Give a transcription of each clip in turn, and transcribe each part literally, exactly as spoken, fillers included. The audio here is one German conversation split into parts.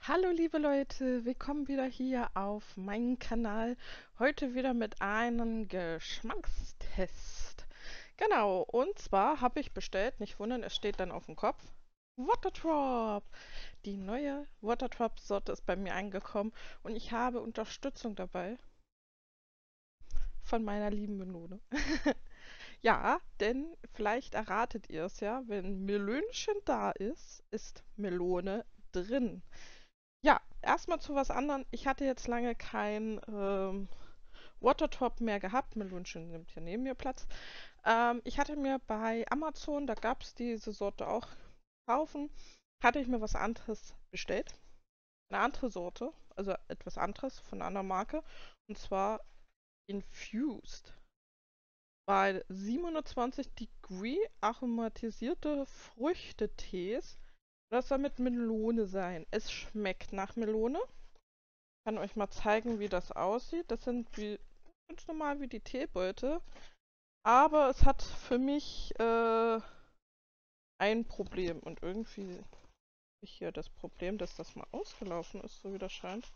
Hallo liebe Leute, willkommen wieder hier auf meinem Kanal. Heute wieder mit einem Geschmackstest. Genau, und zwar habe ich bestellt, nicht wundern, es steht dann auf dem Kopf, Waterdrop. Die neue Waterdrop-Sorte ist bei mir angekommen und ich habe Unterstützung dabei von meiner lieben Melone. Ja, denn vielleicht erratet ihr es ja, wenn Melönchen da ist, ist Melone drin. Ja, erstmal zu was anderem. Ich hatte jetzt lange kein ähm, Watertop mehr gehabt. Melunchen nimmt hier neben mir Platz. Ähm, ich hatte mir bei Amazon, da gab es diese Sorte auch kaufen, hatte ich mir was anderes bestellt. Eine andere Sorte, also etwas anderes von einer anderen Marke. Und zwar Infused. Bei siebenhundertzwanzig Degree aromatisierte Früchtetees. Das soll mit Melone sein. Es schmeckt nach Melone. Ich kann euch mal zeigen, wie das aussieht. Das sind wie, ganz normal wie die Teebeutel. Aber es hat für mich äh, ein Problem. Und irgendwie habe ich hier das Problem, dass das mal ausgelaufen ist, so wie das scheint.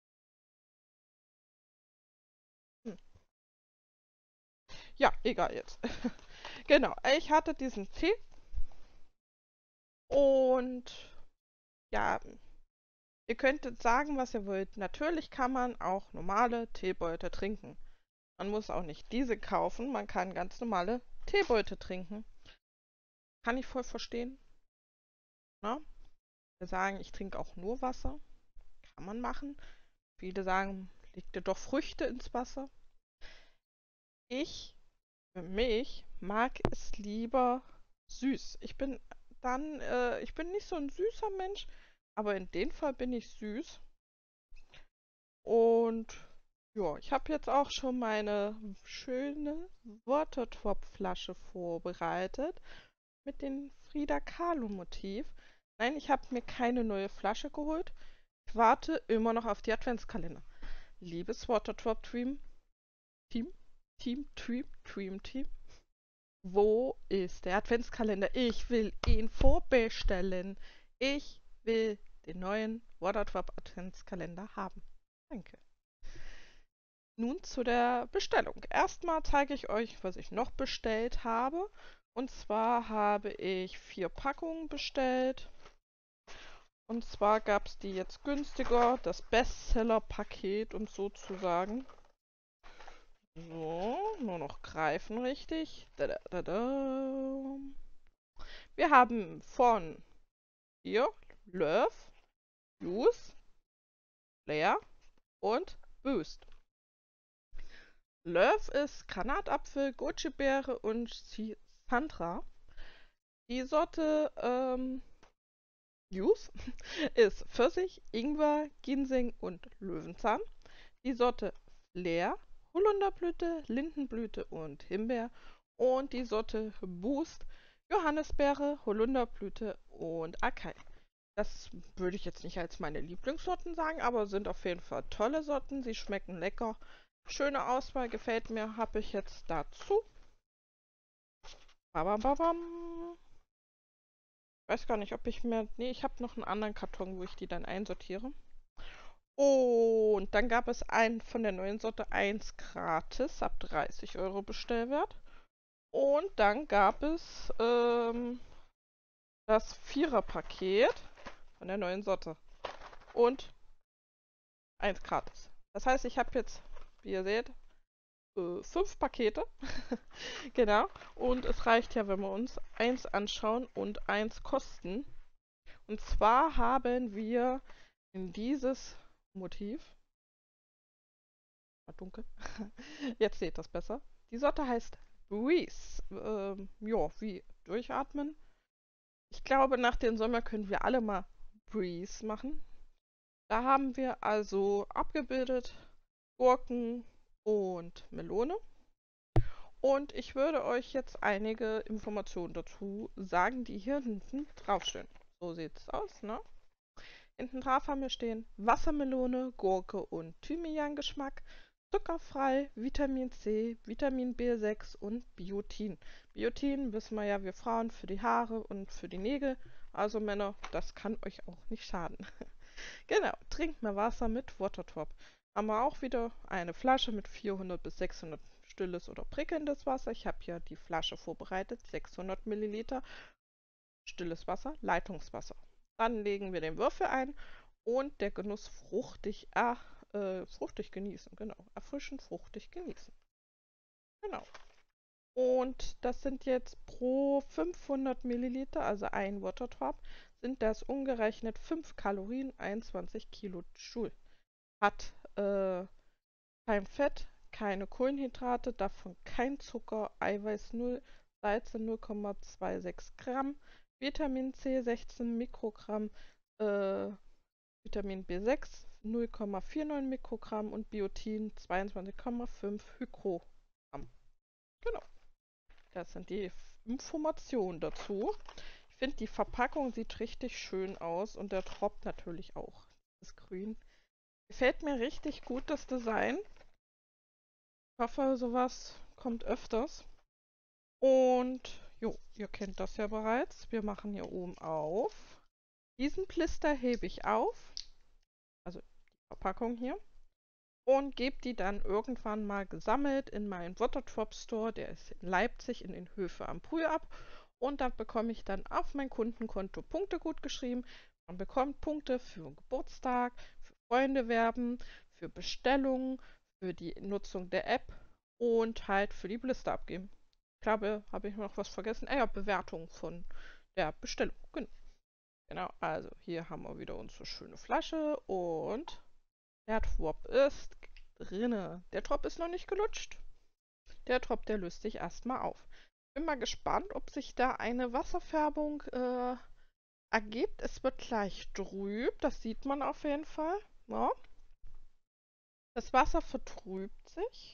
Hm. Ja, egal jetzt. Genau, ich hatte diesen Tee und ja, ihr könntet sagen, was ihr wollt. Natürlich kann man auch normale Teebeutel trinken. Man muss auch nicht diese kaufen, man kann ganz normale Teebeutel trinken. Kann ich voll verstehen. Ne? Wir sagen, ich trinke auch nur Wasser. Kann man machen. Viele sagen, leg dir doch Früchte ins Wasser. Ich, für mich, mag es lieber süß. Ich bin dann, äh, ich bin nicht so ein süßer Mensch, aber in dem Fall bin ich süß. Und ja, ich habe jetzt auch schon meine schöne Watertop-Flasche vorbereitet mit dem Frida Kahlo-Motiv. Nein, ich habe mir keine neue Flasche geholt. Ich warte immer noch auf die Adventskalender. Liebes Waterdrop Dream Team, Team, Dream, Dream Team. Wo ist der Adventskalender? Ich will ihn vorbestellen. Ich will den neuen Waterdrop Adventskalender haben. Danke. Nun zu der Bestellung. Erstmal zeige ich euch, was ich noch bestellt habe. Und zwar habe ich vier Packungen bestellt. Und zwar gab es die jetzt günstiger, das Bestseller-Paket, um so zu sagen. So, nur noch greifen richtig. Da, da, da, da. Wir haben von hier Love, Juice, Flair und Boost. Love ist Granatapfel, Goji-Beere und Sandra. Die Sorte ähm, Juice ist Pfirsich, Ingwer, Ginseng und Löwenzahn. Die Sorte Flair, Holunderblüte, Lindenblüte und Himbeer. Und die Sorte Boost, Johannisbeere, Holunderblüte und Acai. Das würde ich jetzt nicht als meine Lieblingssorten sagen, aber sind auf jeden Fall tolle Sorten. Sie schmecken lecker. Schöne Auswahl, gefällt mir, habe ich jetzt dazu. Babam, babam. Ich weiß gar nicht, ob ich mir... Nee, ich habe noch einen anderen Karton, wo ich die dann einsortiere. Und dann gab es einen von der neuen Sorte eins gratis ab dreißig Euro Bestellwert. Und dann gab es ähm, das Vierer-Paket von der neuen Sorte. Und eins gratis. Das heißt, ich habe jetzt, wie ihr seht, äh, fünf Pakete. Genau. Und es reicht ja, wenn wir uns eins anschauen und eins kosten. Und zwar haben wir in dieses Motiv, war dunkel, jetzt seht ihr das besser. Die Sorte heißt Breeze. Ähm, ja, wie durchatmen. Ich glaube, nach dem Sommer können wir alle mal Breeze machen. Da haben wir also abgebildet Gurken und Melone. Und ich würde euch jetzt einige Informationen dazu sagen, die hier hinten draufstehen. So sieht es aus, ne? Hinten drauf haben wir stehen Wassermelone, Gurke und Thymian-Geschmack, zuckerfrei, Vitamin C, Vitamin B sechs und Biotin. Biotin wissen wir ja, wir Frauen für die Haare und für die Nägel. Also Männer, das kann euch auch nicht schaden. Genau, trinkt mehr Wasser mit Watertop. Haben wir auch wieder eine Flasche mit vierhundert bis sechshundert stilles oder prickelndes Wasser. Ich habe hier die Flasche vorbereitet, sechshundert Milliliter stilles Wasser, Leitungswasser. Dann legen wir den Würfel ein und der Genuss fruchtig, äh, äh, fruchtig genießen. Genau, erfrischend, fruchtig genießen. Genau. Und das sind jetzt pro fünfhundert Milliliter, also ein Watertop, sind das umgerechnet fünf Kalorien, einundzwanzig Kilojoule. Hat äh, kein Fett, keine Kohlenhydrate, davon kein Zucker, Eiweiß null, Salze null Komma sechsundzwanzig Gramm, Vitamin C sechzehn Mikrogramm, äh, Vitamin B sechs null Komma neunundvierzig Mikrogramm und Biotin zweiundzwanzig Komma fünf Mikrogramm. Genau, das sind die Informationen dazu. Ich finde, die Verpackung sieht richtig schön aus und der Trop natürlich auch. Das Grün. Gefällt mir richtig gut, das Design. Ich hoffe, sowas kommt öfters. Und jo, ihr kennt das ja bereits. Wir machen hier oben auf. Diesen Blister hebe ich auf, also die Verpackung hier, und gebe die dann irgendwann mal gesammelt in meinen Watertop Store, der ist in Leipzig in den Höfe am Brühl ab. Und da bekomme ich dann auf mein Kundenkonto Punkte gut geschrieben. Man bekommt Punkte für Geburtstag, für Freunde werben, für Bestellungen, für die Nutzung der App und halt für die Blister abgeben. Ich glaube, habe ich noch was vergessen? Ah ja, Bewertung von der Bestellung. Genau. Genau, also hier haben wir wieder unsere schöne Flasche und der Trop ist drinne. Der Trop ist noch nicht gelutscht. Der Trop, der löst sich erstmal auf. Bin mal gespannt, ob sich da eine Wasserfärbung äh, ergibt. Es wird gleich trüb, das sieht man auf jeden Fall. Ja. Das Wasser vertrübt sich.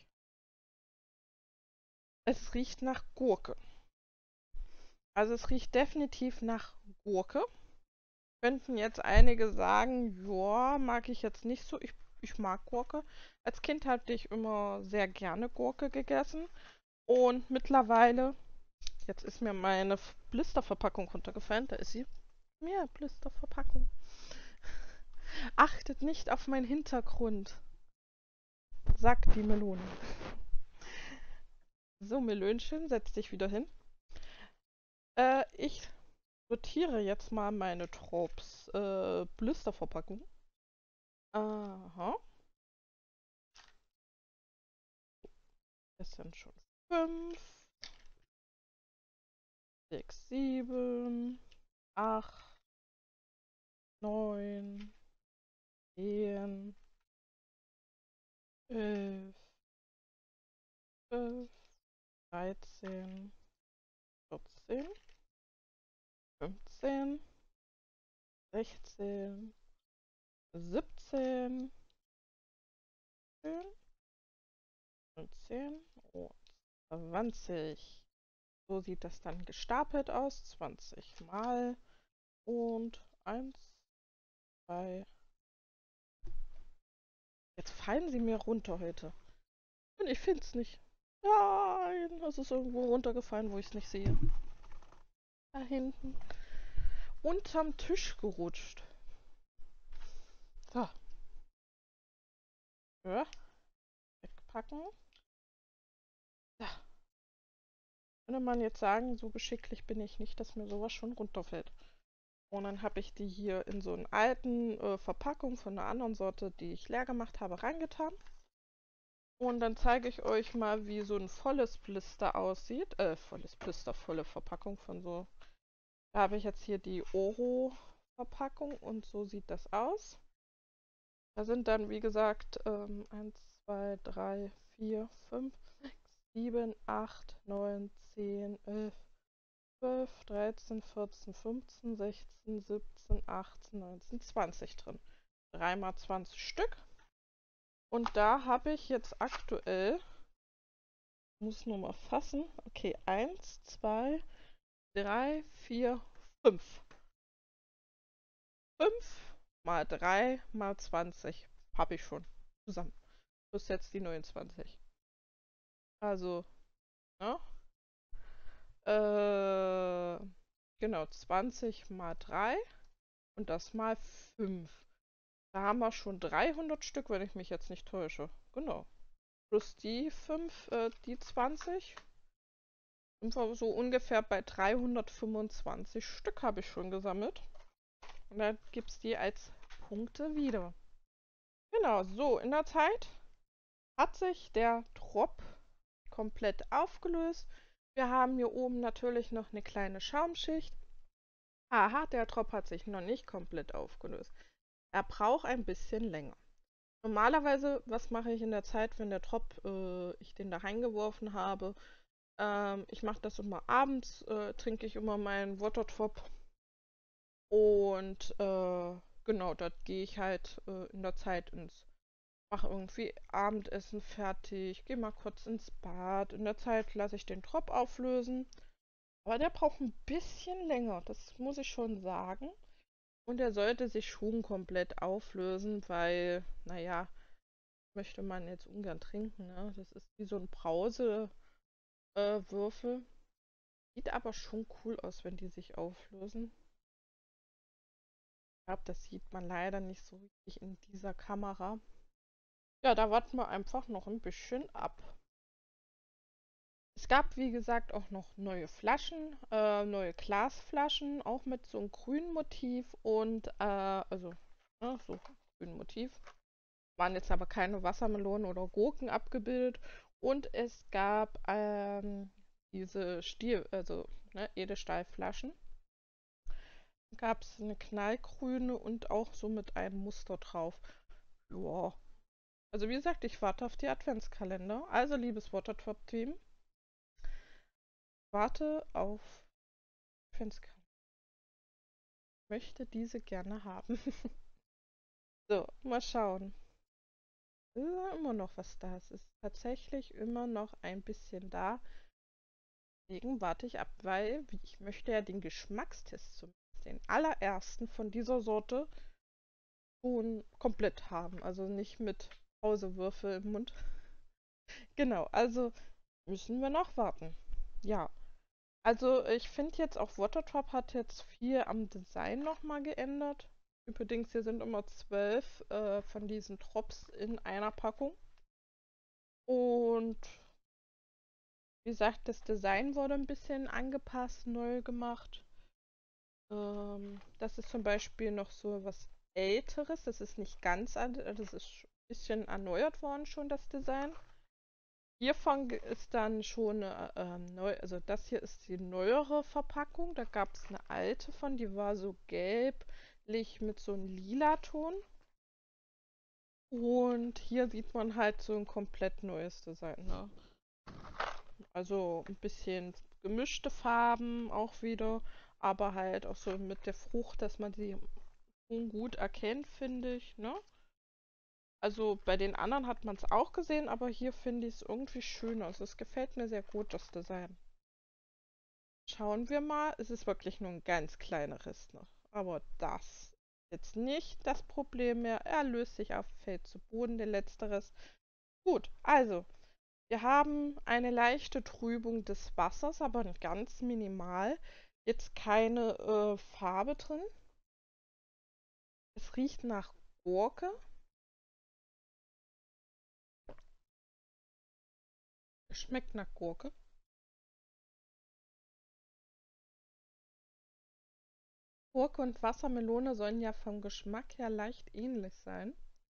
Es riecht nach Gurke. Also es riecht definitiv nach Gurke. Könnten jetzt einige sagen, ja, mag ich jetzt nicht so. Ich, ich mag Gurke. Als Kind hatte ich immer sehr gerne Gurke gegessen. Und mittlerweile, jetzt ist mir meine Blisterverpackung runtergefallen. Da ist sie. Ja, Blisterverpackung. Achtet nicht auf meinen Hintergrund, sagt die Melone. So, Melönchen, setz dich wieder hin. Äh, ich sortiere jetzt mal meine Tropes äh, Blisterverpackung. Aha. Das sind schon fünf, sechs, sieben, acht, neun, zehn, elf, zwölf, dreizehn, vierzehn, fünfzehn, sechzehn, siebzehn, neunzehn und zwanzig. So sieht das dann gestapelt aus. zwanzig Mal. Und eins, zwei. Jetzt fallen sie mir runter heute. Und ich finde es nicht. Nein, es ist irgendwo runtergefallen, wo ich es nicht sehe. Da hinten. Unterm Tisch gerutscht. So. Ja. Wegpacken. Ja. Könnte man jetzt sagen, so geschicklich bin ich nicht, dass mir sowas schon runterfällt. Und dann habe ich die hier in so einen alten äh, Verpackung von einer anderen Sorte, die ich leer gemacht habe, reingetan. Und dann zeige ich euch mal, wie so ein volles Blister aussieht. Äh, volles Blister, volle Verpackung von so. Da habe ich jetzt hier die Oro-Verpackung und so sieht das aus. Da sind dann, wie gesagt, ähm, eins, zwei, drei, vier, fünf, sechs, sieben, acht, neun, zehn, elf, zwölf, dreizehn, vierzehn, fünfzehn, sechzehn, siebzehn, achtzehn, neunzehn, zwanzig drin. drei mal zwanzig Stück. Und da habe ich jetzt aktuell, muss nur mal fassen, okay, eins, zwei, drei, vier, fünf. fünf mal drei mal zwanzig habe ich schon zusammen. Plus jetzt die neunundzwanzig. Also, ne? Äh, genau, zwanzig mal drei und das mal fünf. Da haben wir schon dreihundert Stück, wenn ich mich jetzt nicht täusche. Genau. Plus die fünf, äh, die zwanzig. Sind wir so ungefähr bei dreihundertfünfundzwanzig Stück habe ich schon gesammelt. Und dann gibt es die als Punkte wieder. Genau, so, in der Zeit hat sich der Trop komplett aufgelöst. Wir haben hier oben natürlich noch eine kleine Schaumschicht. Aha, der Trop hat sich noch nicht komplett aufgelöst. Er braucht ein bisschen länger. Normalerweise, was mache ich in der Zeit, wenn der Trop, äh, ich den da reingeworfen habe? Ähm, ich mache das immer abends, äh, trinke ich immer meinen Wassertropf. Und äh, genau, dort gehe ich halt äh, in der Zeit ins, mache irgendwie Abendessen fertig, gehe mal kurz ins Bad. In der Zeit lasse ich den Trop auflösen. Aber der braucht ein bisschen länger, das muss ich schon sagen. Und er sollte sich schon komplett auflösen, weil, naja, möchte man jetzt ungern trinken, ne? Das ist wie so ein Brausewürfel. Äh, Sieht aber schon cool aus, wenn die sich auflösen. Ich glaube, das sieht man leider nicht so richtig in dieser Kamera. Ja, da warten wir einfach noch ein bisschen ab. Es gab, wie gesagt, auch noch neue Flaschen, äh, neue Glasflaschen, auch mit so einem grünen Motiv und, äh, also, ne, so grünen Motiv. Waren jetzt aber keine Wassermelonen oder Gurken abgebildet. Und es gab ähm, diese Stiel, also ne, Edelstahlflaschen. Gab es eine knallgrüne und auch so mit einem Muster drauf. Ja. Also wie gesagt, ich warte auf die Adventskalender. Also liebes Watertop-Team, warte auf Adventskalender. Ich möchte diese gerne haben. So, mal schauen. Ist immer noch was da. Es ist tatsächlich immer noch ein bisschen da. Deswegen warte ich ab, weil ich möchte ja den Geschmackstest, zumindest den allerersten von dieser Sorte, schon komplett haben. Also nicht mit Pausewürfel im Mund. Genau, also müssen wir noch warten. Ja, also ich finde jetzt auch Watertop hat jetzt viel am Design nochmal geändert. Übrigens, hier sind immer zwölf äh, von diesen Drops in einer Packung. Und wie gesagt, das Design wurde ein bisschen angepasst, neu gemacht. Ähm, das ist zum Beispiel noch so was Älteres. Das ist nicht ganz alt, äh, das ist ein bisschen erneuert worden schon, das Design. Hiervon ge- ist dann schon eine, ähm, neu, also das hier ist die neuere Verpackung. Da gab es eine alte von, die war so gelblich mit so einem lila Ton. Und hier sieht man halt so ein komplett neues Design, ne? Also ein bisschen gemischte Farben auch wieder, aber halt auch so mit der Frucht, dass man sie gut erkennt, finde ich, ne? Also bei den anderen hat man es auch gesehen, aber hier finde ich es irgendwie schöner. Also es gefällt mir sehr gut, das Design. Schauen wir mal. Es ist wirklich nur ein ganz kleiner Riss noch. Aber das ist jetzt nicht das Problem mehr. Er löst sich auf, fällt zu Boden, der letzte Riss. Gut, also wir haben eine leichte Trübung des Wassers, aber ganz minimal. Jetzt keine äh, Farbe drin. Es riecht nach Gurke. Es schmeckt nach Gurke. Gurke und Wassermelone sollen ja vom Geschmack her leicht ähnlich sein.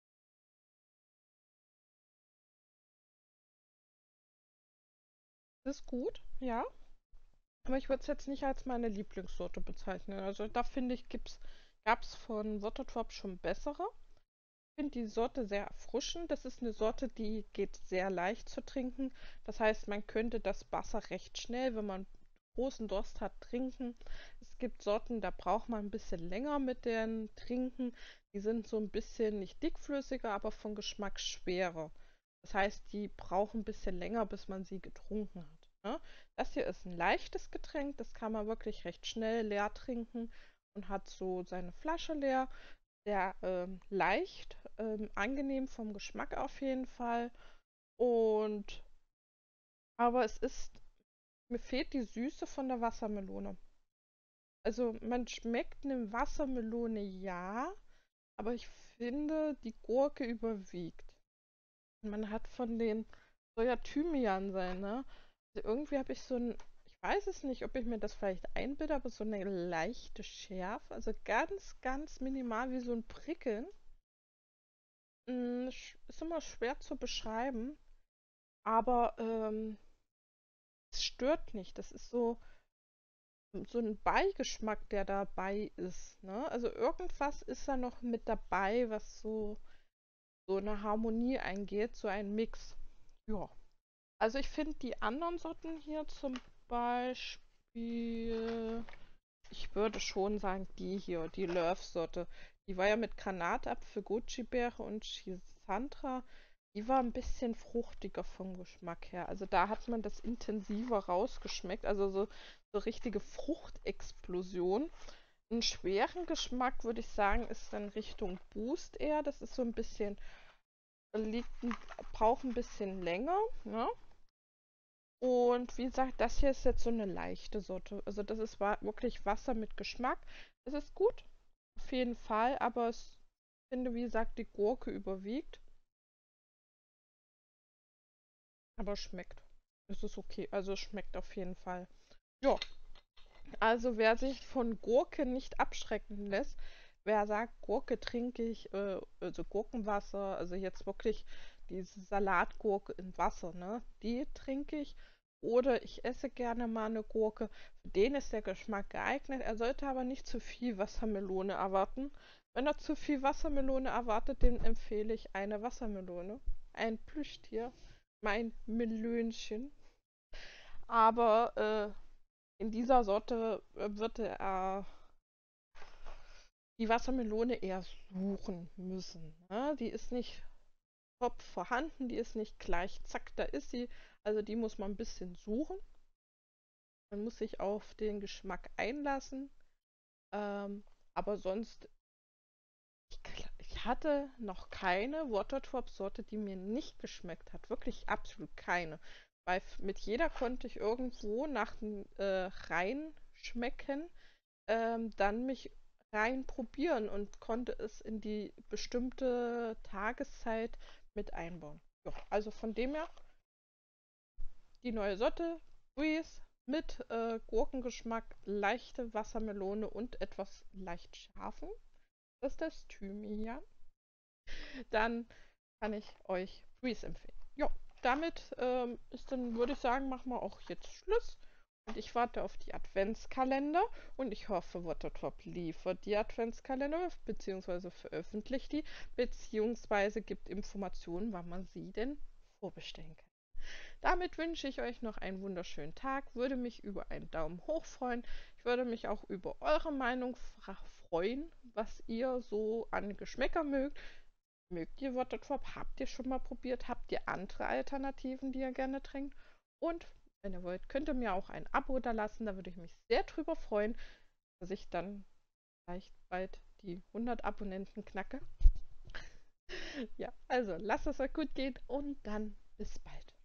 Ist gut, ja. Aber ich würde es jetzt nicht als meine Lieblingssorte bezeichnen. Also da finde ich, gab es von Wattertop schon bessere. Ich finde die Sorte sehr erfrischend. Das ist eine Sorte, die geht sehr leicht zu trinken. Das heißt, man könnte das Wasser recht schnell, wenn man großen Durst hat, trinken. Es gibt Sorten, da braucht man ein bisschen länger mit den Trinken. Die sind so ein bisschen nicht dickflüssiger, aber vom Geschmack schwerer. Das heißt, die brauchen ein bisschen länger, bis man sie getrunken hat. Ne? Das hier ist ein leichtes Getränk, das kann man wirklich recht schnell leer trinken und hat so seine Flasche leer. Sehr ähm, leicht, ähm, angenehm vom Geschmack auf jeden Fall. Und aber es ist, mir fehlt die Süße von der Wassermelone. Also man schmeckt eine Wassermelone, ja, aber ich finde, die Gurke überwiegt. Man hat von den, soll ja Thymian sein, ne? Also irgendwie habe ich so ein, ich weiß es nicht, ob ich mir das vielleicht einbilde, aber so eine leichte Schärfe, also ganz, ganz minimal wie so ein Prickeln. Mm, sch- Ist immer schwer zu beschreiben, aber ähm, es stört nicht. Das ist so, so ein Beigeschmack, der dabei ist, ne? Also irgendwas ist da noch mit dabei, was so, so eine Harmonie eingeht, so ein Mix. Ja. Also ich finde die anderen Sorten hier zum Beispiel, ich würde schon sagen, die hier, die Love-Sorte, die war ja mit Granatapfel, Goji-Beere und Schisandra. Die war ein bisschen fruchtiger vom Geschmack her. Also da hat man das intensiver rausgeschmeckt. Also so, so richtige Fruchtexplosion. Einen schweren Geschmack würde ich sagen, ist dann Richtung Boost eher. Das ist so ein bisschen, liegt, braucht ein bisschen länger, ne? Und wie gesagt, das hier ist jetzt so eine leichte Sorte. Also das ist wa- wirklich Wasser mit Geschmack. Es ist gut, auf jeden Fall, aber ich finde, wie gesagt, die Gurke überwiegt. Aber schmeckt. Es ist okay. Also es schmeckt auf jeden Fall. Ja, also wer sich von Gurke nicht abschrecken lässt, wer sagt, Gurke trinke ich, äh, also Gurkenwasser, also jetzt wirklich diese Salatgurke in Wasser, ne? Die trinke ich. Oder ich esse gerne mal eine Gurke. Für den ist der Geschmack geeignet. Er sollte aber nicht zu viel Wassermelone erwarten. Wenn er zu viel Wassermelone erwartet, dem empfehle ich eine Wassermelone. Ein Plüschtier. Mein Melönchen. Aber äh, in dieser Sorte äh, wird er die Wassermelone eher suchen müssen. Ne? Die ist nicht top vorhanden, die ist nicht gleich, zack, da ist sie. Also die muss man ein bisschen suchen. Man muss sich auf den Geschmack einlassen. Ähm, aber sonst, ich, ich hatte noch keine Watertop-Sorte, die mir nicht geschmeckt hat. Wirklich absolut keine. Weil mit jeder konnte ich irgendwo nach dem äh, Reinschmecken ähm, dann mich rein probieren und konnte es in die bestimmte Tageszeit mit einbauen. Ja, also von dem her, die neue Sorte, Breeze mit äh, Gurkengeschmack, leichte Wassermelone und etwas leicht scharfen. Das ist das Thymian. Dann kann ich euch Breeze empfehlen. Ja, damit ähm, ist dann, würde ich sagen, machen wir auch jetzt Schluss. Und ich warte auf die Adventskalender und ich hoffe, Watertop liefert die Adventskalender beziehungsweise veröffentlicht die, beziehungsweise gibt Informationen, wann man sie denn vorbestellen kann. Damit wünsche ich euch noch einen wunderschönen Tag, würde mich über einen Daumen hoch freuen. Ich würde mich auch über eure Meinung freuen, was ihr so an Geschmäcker mögt. Mögt ihr Watertop? Habt ihr schon mal probiert? Habt ihr andere Alternativen, die ihr gerne trinkt? Und wenn ihr wollt, könnt ihr mir auch ein Abo da lassen. Da würde ich mich sehr drüber freuen, dass ich dann vielleicht bald die hundert Abonnenten knacke. Ja, also lasst es euch gut gehen und dann bis bald.